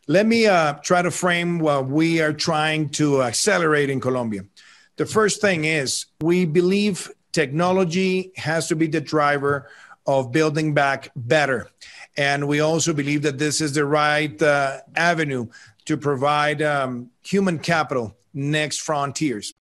Let me try to frame what we are trying to accelerate in Colombia. The first thing is we believe technology has to be the driver of building back better. And we also believe that this is the right avenue to provide human capital next frontiers.